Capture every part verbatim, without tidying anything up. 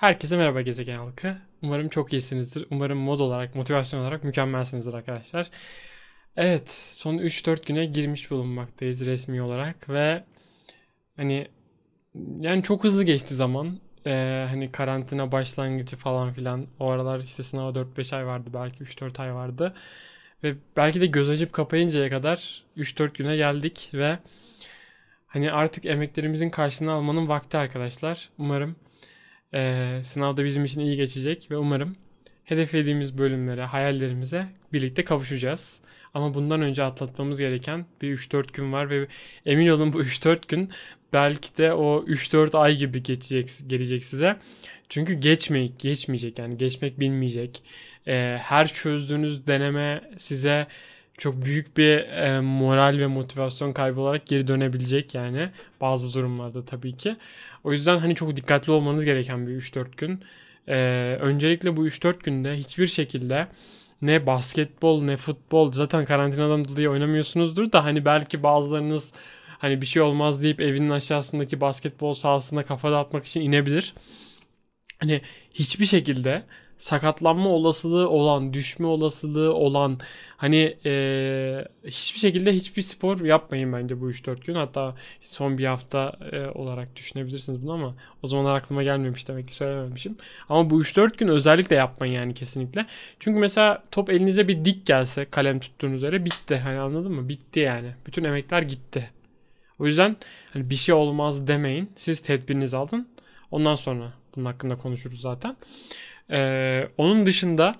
Herkese merhaba gezegen halkı. Umarım çok iyisinizdir. Umarım mod olarak, motivasyon olarak mükemmelsinizdir arkadaşlar. Evet, son üç dört güne girmiş bulunmaktayız resmi olarak ve hani yani çok hızlı geçti zaman. Ee, hani karantina başlangıcı falan filan. O aralar işte sınava dört beş ay vardı, belki üç dört ay vardı. Ve belki de göz açıp kapayıncaya kadar üç dört güne geldik ve hani artık emeklerimizin karşılığını almanın vakti arkadaşlar. Umarım Ee, sınavda bizim için iyi geçecek ve umarım hedeflediğimiz bölümlere, hayallerimize birlikte kavuşacağız. Ama bundan önce atlatmamız gereken bir üç dört gün var ve emin olun bu üç dört gün belki de o üç dört ay gibi geçecek, gelecek size. Çünkü geçmeyecek, geçmeyecek yani geçmek bilmeyecek. Ee, her çözdüğünüz deneme size çok büyük bir e, moral ve motivasyon kaybı olarak geri dönebilecek yani bazı durumlarda tabii ki. O yüzden hani çok dikkatli olmanız gereken bir üç dört gün. Ee, öncelikle bu üç dört günde hiçbir şekilde ne basketbol ne futbol, zaten karantinadan dolayı oynamıyorsunuzdur da hani belki bazılarınız hani bir şey olmaz deyip evinin aşağısındaki basketbol sahasına kafa dağıtmak için inebilir. Hani hiçbir şekilde sakatlanma olasılığı olan, düşme olasılığı olan hani eee, hiçbir şekilde hiçbir spor yapmayın bence bu üç dört gün. Hatta son bir hafta eee, olarak düşünebilirsiniz bunu ama o zamanlar aklıma gelmemiş, demek ki söylememişim. Ama bu üç dört gün özellikle yapmayın yani, kesinlikle. Çünkü mesela top elinize bir dik gelse kalem tuttuğunuz yere, bitti. Hani anladın mı? Bitti yani. Bütün emekler gitti. O yüzden hani bir şey olmaz demeyin. Siz tedbirinizi alın. Ondan sonra bunun hakkında konuşuruz zaten. Ee, onun dışında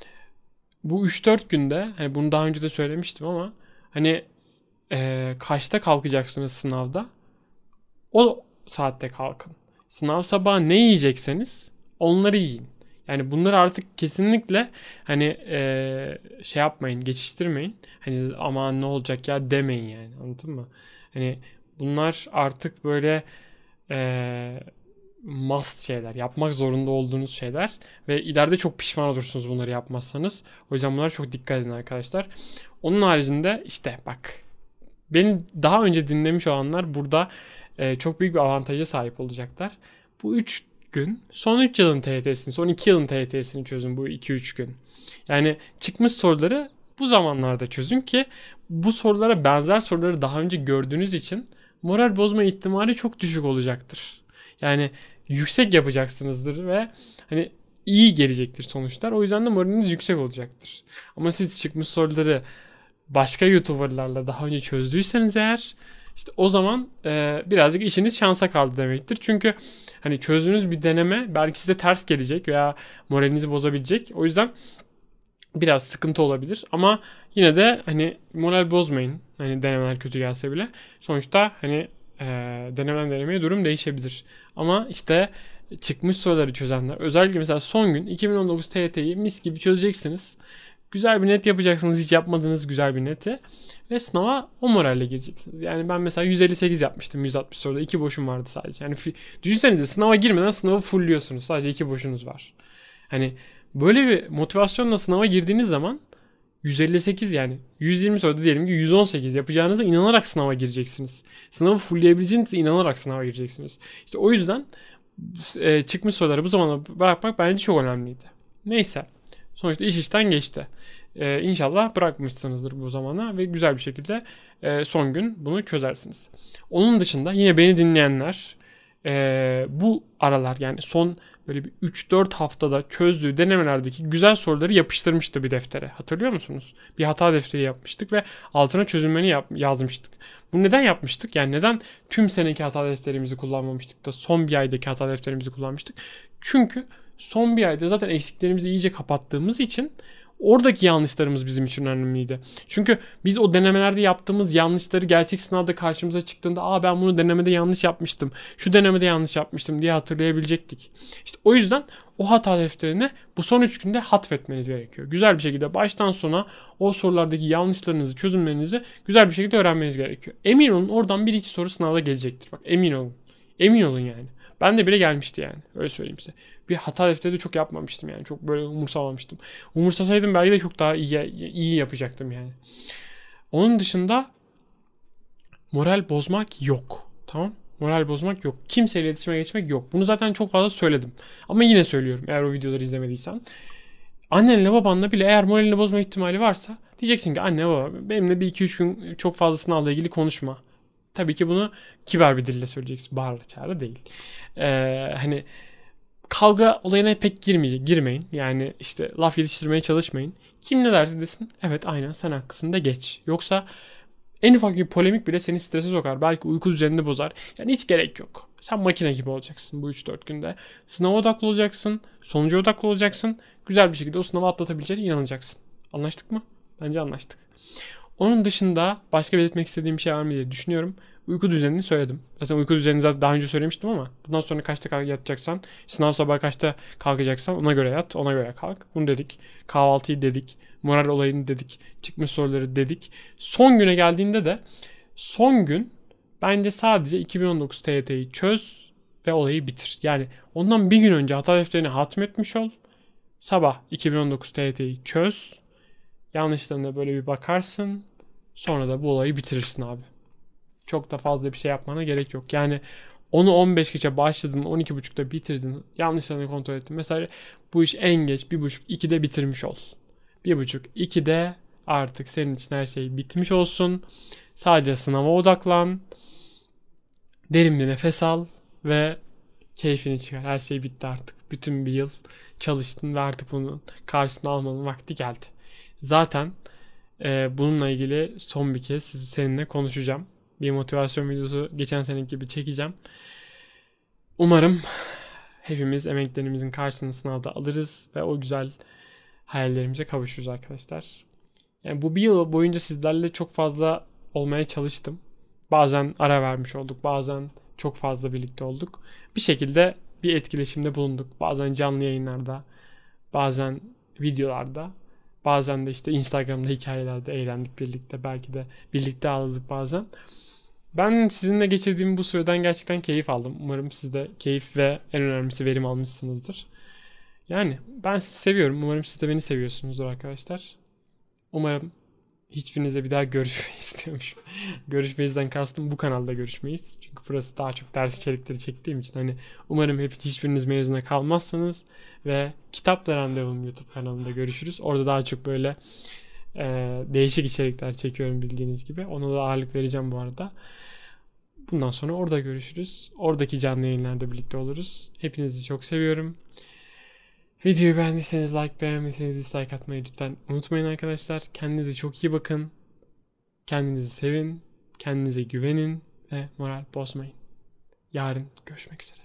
bu üç dört günde, hani bunu daha önce de söylemiştim ama hani e, kaçta kalkacaksınız sınavda? O saatte kalkın. Sınav sabahı ne yiyecekseniz onları yiyin. Yani bunları artık kesinlikle hani e, şey yapmayın, geçiştirmeyin. Hani aman ne olacak ya demeyin yani, anladın mı? Hani bunlar artık böyle e, must şeyler, yapmak zorunda olduğunuz şeyler ve ileride çok pişman olursunuz bunları yapmazsanız. O yüzden bunlara çok dikkat edin arkadaşlar. Onun haricinde işte bak, beni daha önce dinlemiş olanlar burada e, çok büyük bir avantaja sahip olacaklar. Bu üç gün son üç yılın T Y T'sini, son iki yılın T Y T'sini çözün bu iki üç gün. Yani çıkmış soruları bu zamanlarda çözün ki bu sorulara benzer soruları daha önce gördüğünüz için moral bozma ihtimali çok düşük olacaktır. Yani yüksek yapacaksınızdır ve hani iyi gelecektir sonuçlar. O yüzden de moraliniz yüksek olacaktır. Ama siz çıkmış soruları başka YouTuber'larla daha önce çözdüyseniz eğer, işte o zaman e, birazcık işiniz şansa kaldı demektir. Çünkü hani çözdüğünüz bir deneme belki size ters gelecek veya moralinizi bozabilecek. O yüzden biraz sıkıntı olabilir ama yine de hani moral bozmayın. Hani denemeler kötü gelse bile. Sonuçta hani e, denemeden denemeye durum değişebilir. Ama işte çıkmış soruları çözenler, özellikle mesela son gün iki bin on dokuz T Y T'yi mis gibi çözeceksiniz. Güzel bir net yapacaksınız, hiç yapmadığınız güzel bir neti. Ve sınava o moralle gireceksiniz. Yani ben mesela yüz elli sekiz yapmıştım yüz altmış soruda. iki boşum vardı sadece. Yani düşünsenize, sınava girmeden sınavı fullliyorsunuz. Sadece iki boşunuz var. Hani böyle bir motivasyonla sınava girdiğiniz zaman yüz elli sekiz, yani yüz yirmi soruda diyelim ki yüz on sekiz yapacağınıza inanarak sınava gireceksiniz. Sınavı fullleyebileceğinize inanarak sınava gireceksiniz. İşte o yüzden e, çıkmış soruları bu zamana bırakmak bence çok önemliydi. Neyse. Sonuçta iş işten geçti. Ee, inşallah bırakmışsınızdır bu zamana ve güzel bir şekilde e, son gün bunu çözersiniz. Onun dışında yine beni dinleyenler e, bu aralar, yani son böyle bir üç dört haftada çözdüğü denemelerdeki güzel soruları yapıştırmıştı bir deftere. Hatırlıyor musunuz? Bir hata defteri yapmıştık ve altına çözümlerini yap- yazmıştık. Bunu neden yapmıştık? Yani neden tüm seneki hata defterimizi kullanmamıştık da son bir aydaki hata defterimizi kullanmıştık? Çünkü son bir ayda zaten eksiklerimizi iyice kapattığımız için oradaki yanlışlarımız bizim için önemliydi. Çünkü biz o denemelerde yaptığımız yanlışları gerçek sınavda karşımıza çıktığında, aa ben bunu denemede yanlış yapmıştım, şu denemede yanlış yapmıştım diye hatırlayabilecektik. İşte o yüzden o hata defterine bu son üç günde hatmetmeniz gerekiyor. Güzel bir şekilde baştan sona o sorulardaki yanlışlarınızı, çözümlerinizi güzel bir şekilde öğrenmeniz gerekiyor. Emin olun oradan bir iki soru sınavda gelecektir. Bak emin olun. Emin olun yani. Ben de bile gelmişti yani. Öyle söyleyeyim size. Bir hata defteri de çok yapmamıştım yani. Çok böyle umursamamıştım. Umursasaydım belki de çok daha iyi, iyi yapacaktım yani. Onun dışında moral bozmak yok. Tamam? Moral bozmak yok. Kimseyle iletişime geçmek yok. Bunu zaten çok fazla söyledim. Ama yine söylüyorum eğer o videoları izlemediysen. Annenle babanla bile eğer moralini bozma ihtimali varsa diyeceksin ki anne baba benimle bir iki üç gün çok fazla sınavla ilgili konuşma. Tabii ki bunu kibar bir dille söyleyeceksin. Bağıra çağıra değil. Ee, hani kavga olayına pek girmeyin, girmeyin. Yani işte laf yetiştirmeye çalışmayın. Kim ne derse desin evet aynen sen haklısın da geç. Yoksa en ufak bir polemik bile seni strese sokar. Belki uyku düzenini bozar. Yani hiç gerek yok. Sen makine gibi olacaksın bu üç dört günde. Sınava odaklı olacaksın. Sonuca odaklı olacaksın. Güzel bir şekilde o sınavı atlatabileceğine inanacaksın. Anlaştık mı? Bence anlaştık. Onun dışında başka belirtmek istediğim bir şey var mı diye düşünüyorum. Uyku düzenini söyledim. Zaten uyku düzenini zaten daha önce söylemiştim ama bundan sonra kaçta yatacaksan, sınav sabah kaçta kalkacaksan ona göre yat, ona göre kalk. Bunu dedik. Kahvaltıyı dedik. Moral olayını dedik. Çıkmış soruları dedik. Son güne geldiğinde de son gün bence sadece iki bin on dokuz T Y T'yi çöz ve olayı bitir. Yani ondan bir gün önce hata defterini hatmetmiş ol. Sabah iki bin on dokuz T Y T'yi çöz. Yanlışlarına böyle bir bakarsın. Sonra da bu olayı bitirirsin abi. Çok da fazla bir şey yapmana gerek yok. Yani onu on beş geçe başladın, on iki buçukta bitirdin. Yanlışlarını kontrol ettin. Mesela bu iş en geç bir buçuk ikide bitirmiş ol. bir buçuk ikide artık senin için her şey bitmiş olsun. Sadece sınava odaklan. Derin bir nefes al ve keyfini çıkar. Her şey bitti artık. Bütün bir yıl çalıştın ve artık bunun karşısına almanın vakti geldi. Zaten e, bununla ilgili son bir kez seninle konuşacağım. Bir motivasyon videosu geçen seneki gibi çekeceğim. Umarım hepimiz emeklerimizin karşılığını sınavda alırız ve o güzel hayallerimize kavuşuruz arkadaşlar. Yani bu bir yıl boyunca sizlerle çok fazla olmaya çalıştım. Bazen ara vermiş olduk, bazen çok fazla birlikte olduk. Bir şekilde bir etkileşimde bulunduk. Bazen canlı yayınlarda, bazen videolarda, bazen de işte Instagram'da hikayelerde eğlendik birlikte. Belki de birlikte ağladık bazen. Ben sizinle geçirdiğim bu süreden gerçekten keyif aldım. Umarım siz de keyif ve en önemlisi verim almışsınızdır. Yani ben sizi seviyorum. Umarım siz de beni seviyorsunuzdur arkadaşlar. Umarım hiçbirinize bir daha görüşmeyi istiyormuşum. Görüşmeyizden kastım bu kanalda görüşmeyiz. Çünkü burası daha çok ders içerikleri çektiğim için hani umarım hep hiçbiriniz mezuna kalmazsınız ve Kitapla Randevum YouTube kanalında görüşürüz. Orada daha çok böyle e, değişik içerikler çekiyorum bildiğiniz gibi. Ona da ağırlık vereceğim bu arada. Bundan sonra orada görüşürüz. Oradaki canlı yayınlarda birlikte oluruz. Hepinizi çok seviyorum. Videoyu beğendiyseniz like, beğenmediyseniz dislike atmayı lütfen unutmayın arkadaşlar. Kendinize çok iyi bakın. Kendinizi sevin. Kendinize güvenin ve moral bozmayın. Yarın görüşmek üzere.